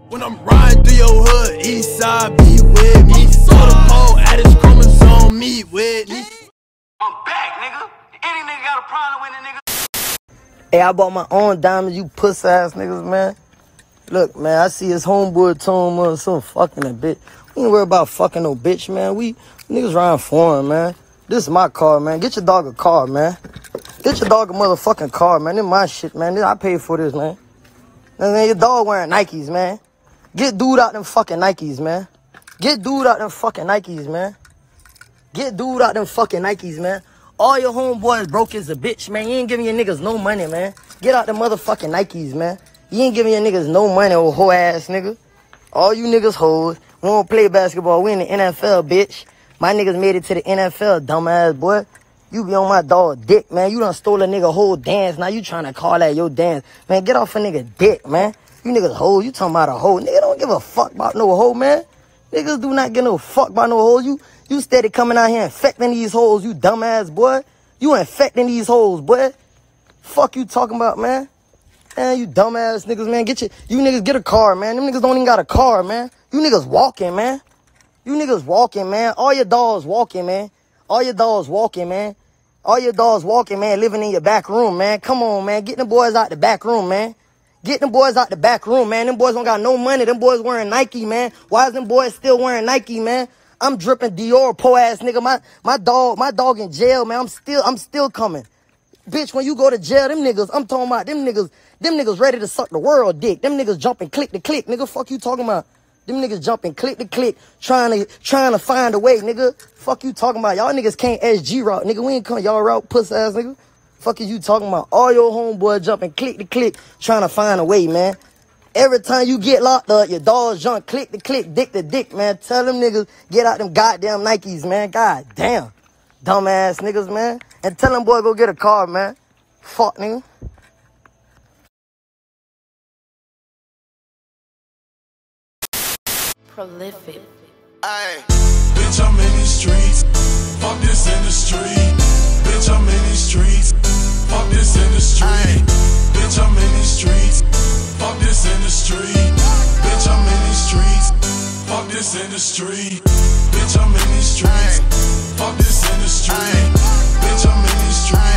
When I'm riding through your hood, east side, be with me. So the pole at his chromosome, meet with me. I'm back, nigga. Any nigga got a problem with a nigga. Hey, I bought my own diamonds, you puss ass niggas, man. Look, man, I see his homeboy told him some fucking a bitch. We ain't worry about fucking no bitch, man. We niggas riding foreign, man. This is my car, man. Get your dog a car, man. Get your dog a motherfucking car, man. This my shit, man. I paid for this, man. And your dog wearing Nikes, man. Get dude out them fucking Nikes, man. Get dude out them fucking Nikes, man. Get dude out them fucking Nikes, man. All your homeboys broke as a bitch, man. You ain't giving your niggas no money, man. Get out the motherfucking Nikes, man. You ain't giving your niggas no money, old hoe ass nigga. All you niggas hoes. We don't play basketball. We in the NFL, bitch. My niggas made it to the NFL, dumbass boy. You be on my dog dick, man. You done stole a nigga whole dance. Now you trying to call that your dance. Man, get off a nigga dick, man. You niggas hoes. You talking about a hoe. Nigga don't give a fuck about no hoe, man. Niggas do not give no fuck about no hoes. You steady coming out here infecting these hoes, you dumbass boy. You infecting these hoes, boy. Fuck you talking about, man. Man, you dumbass niggas, man. You niggas get a car, man. Them niggas don't even got a car, man. You niggas walking, man. You niggas walking, man. All your dogs walking, man. All your dogs walking, man. All your dogs walking, man, living in your back room, man. Come on, man. Get them boys out the back room, man. Get them boys out the back room, man. Them boys don't got no money. Them boys wearing Nike, man. Why is them boys still wearing Nike, man? I'm dripping Dior, po ass nigga. My dog in jail, man. I'm still coming. Bitch, when you go to jail, them niggas, I'm talking about them niggas ready to suck the world dick. Them niggas jumping click to click, nigga. Fuck you talking about. Them niggas jumping click to click, trying to find a way, nigga. Fuck you talking about. Y'all niggas can't SG route, nigga. We ain't come y'all route, puss ass nigga. Fuck is you talking about? All your homeboys jumping click to click, trying to find a way, man. Every time you get locked up, your dogs jump click to click, dick to dick, man. Tell them niggas, get out them goddamn Nikes, man. God damn. Dumbass niggas, man. And tell them boy go get a car, man. Fuck, nigga. Prolific. Ay, bitch, I'm in these streets. Fuck this industry. Bitch, I'm in these streets. Fuck this industry. Ay, bitch, I'm in these streets. Fuck this industry. Bitch, I'm in these streets. Fuck this industry. Bitch, I'm in these streets. Fuck this industry. Bitch, I'm in these streets.